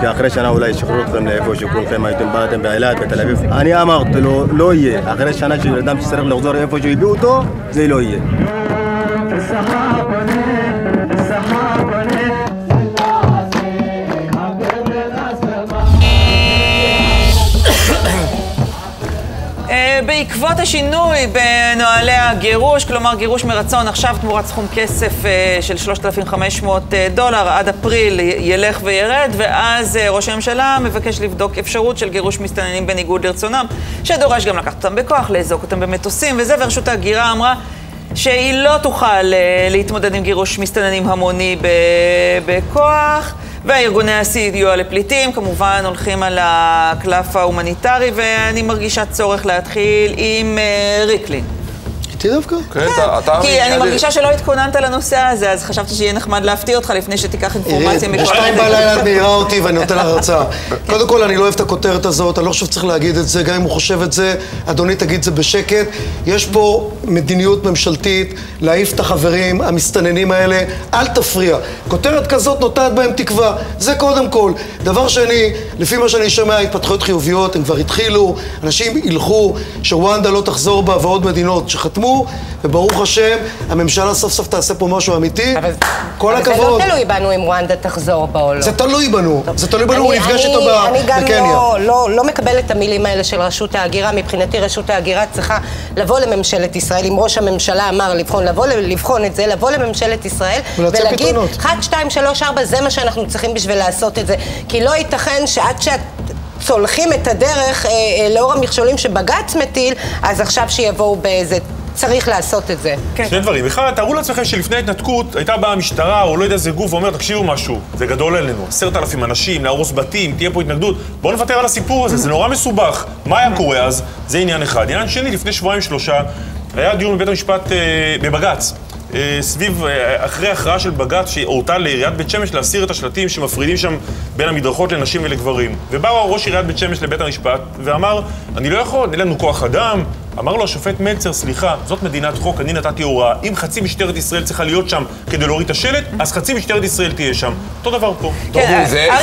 ואחרי שנה אולי ישחררו אתכם לאיפה שכולכם הייתם באתם באילת, בתל אביב. אני אמרתי לו, לא יהיה. אחרי שנה של אדם שצריך לחזור איפה שהביאו אותו, זה לא יהיה. בעקבות השינוי בנוהלי הגירוש, כלומר גירוש מרצון עכשיו תמורת סכום כסף של $3,500 עד אפריל ילך וירד, ואז ראש הממשלה מבקש לבדוק אפשרות של גירוש מסתננים בניגוד לרצונם, שדורש גם לקחת אותם בכוח, לאזוק אותם במטוסים וזה, ורשות ההגירה אמרה שהיא לא תוכל להתמודד עם גירוש מסתננים המוני בכוח, והארגוני הסיוע לפליטים כמובן הולכים על הקלף ההומניטרי, ואני מרגישה צורך להתחיל עם ריקלין. איתי דווקא? כן, כי אני מרגישה שלא התכוננת לנושא הזה, אז חשבתי שיהיה נחמד להפתיע אותך לפני שתיקח אינפורמציה מכל בשתיים בלילה את מהירה אותי ואני נותן לך הרצאה. קודם כל, אני לא אוהב את הכותרת הזאת, אני לא חושב שצריך להגיד את זה, גם אם הוא חושב את זה, אדוני תגיד את זה בשקט. יש פה מדיניות ממשלתית, להעיף את החברים, המסתננים האלה, אל תפריע. כותרת כזאת נותנת בהם תקווה, זה קודם כל. דבר שני, לפי מה שאני שומע, התפתחויות חיוביות, הם כבר התחילו, אנשים ילכו, שוואנדה לא תחזור בה ועוד מדינות שחתמו, וברוך השם, הממשלה סוף סוף תעשה פה משהו אמיתי. כל הכבוד. אבל זה לא תלוי בנו אם רואנדה תחזור בה או לא. זה תלוי בנו. זה תלוי בנו, הוא נפגש איתו בקניה. אני גם לא מקבלת את המילים האלה של רשות ההגירה. מבחינתי רשות ההגירה צריכה לבוא לממשלת ישראל. אם ראש הממשלה אמר לבחון את זה, לבוא לממשלת ישראל ולהגיד 1, 2, 3, 4, זה מה שאנחנו צריכים בשביל לעשות את זה. כי לא ייתכן שעד שאת צולחים את הדרך לאור המכשולים שבג"ץ מטיל, אז עכשיו שיבואו באיזה... צריך לעשות את זה. שני דברים. בכלל, תארו לעצמכם שלפני ההתנתקות הייתה באה המשטרה או לא יודע איזה גוף ואומר, תקשיבו משהו, זה גדול עלינו, 10,000 אנשים, להרוס בתים, תהיה פה התנגדות, בואו נוותר על הסיפור הזה, זה נורא מסובך. מה היה קורה אז? זה עניין אחד. עניין שני, לפני 2-3 היה דיון בבית המשפט בבג"ץ. סביב, אחרי הכרעה של בג"ץ שהורתה לעיריית בית שמש להסיר את השלטים שמפרידים שם בין המדרכות לנשים ולגברים. ובא ראש עיריית בית שמש לבית המשפט ואמר, אני לא יכול, אין לנו כוח אדם. אמר לו השופט מלצר, סליחה, זאת מדינת חוק, אני נתתי הוראה. אם חצי משטרת ישראל צריכה להיות שם כדי להוריד את השלט, אז חצי משטרת ישראל תהיה שם. אותו דבר פה. כן,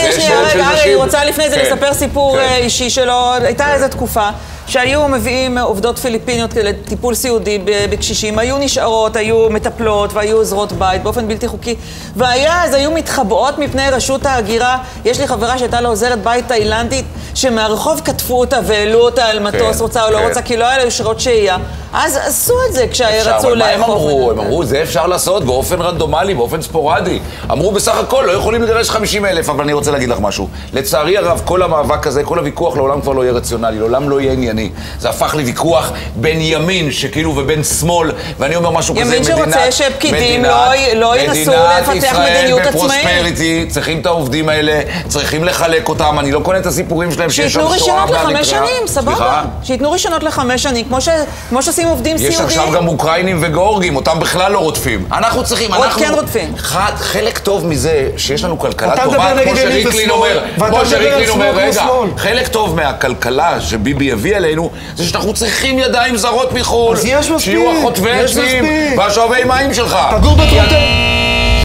ארי, אני רוצה לפני זה לספר סיפור אישי שלו. הייתה איזו תקופה שהיו מביאים עובדות פיליפיניות לטיפול סיעודי בקשישים, היו נשארות, היו מטפלות והיו עוזרות בית באופן בלתי חוקי, אז היו מתחבאות מפני רשות ההגירה. יש לי חברה שהייתה לה עוזרת בית תאילנדית שמהרחוב כתפו אותה והעלו אותה על מטוס, רוצה או לא רוצה, כי לא היה לה יושרות שהייה. אז עשו את זה כשרצו לאכוף. הם אמרו, זה אפשר לעשות באופן רנדומלי, באופן ספורדי. אמרו בסך הכל, לא יכולים לגרש 50,000, אבל אני רוצה להגיד לך משהו. לצערי הרב, כל המאבק הזה, כל הוויכוח לעולם כבר לא יהיה רציונלי, לעולם לא יהיה ענייני. זה הפך לוויכוח בין ימין, שכאילו, ובין שמאל, ואני אומר משהו כזה, ימין שרוצה שפקידים לא ינסו לפתח מדיניות עצמאית. בפרוספריטי, צריכים את העובדים האלה, צריכים לחלק אותם, אני לא קונה את הסיפורים שלהם שיש שם שיתנו רישיונות ל5 שנים, סבבה. שיתנו רישיונות ל5 שנים, כמו שעושים עובדים סיעודיים. יש עכשיו גם אוקראינים וגאורגים, אותם בכלל לא רודפים. אנחנו צריכים, עוד כן רודפים. חלק טוב מזה שיש לנו כלכלה טובה, כמו שריקלין אומר, רגע, חלק טוב מהכלכלה שביבי הביא עלינו, זה שאנחנו צריכים ידיים זרות מחו"ל, שיהיו החוטבי עצים והשואבי מים שלך. תגור בטרוטר.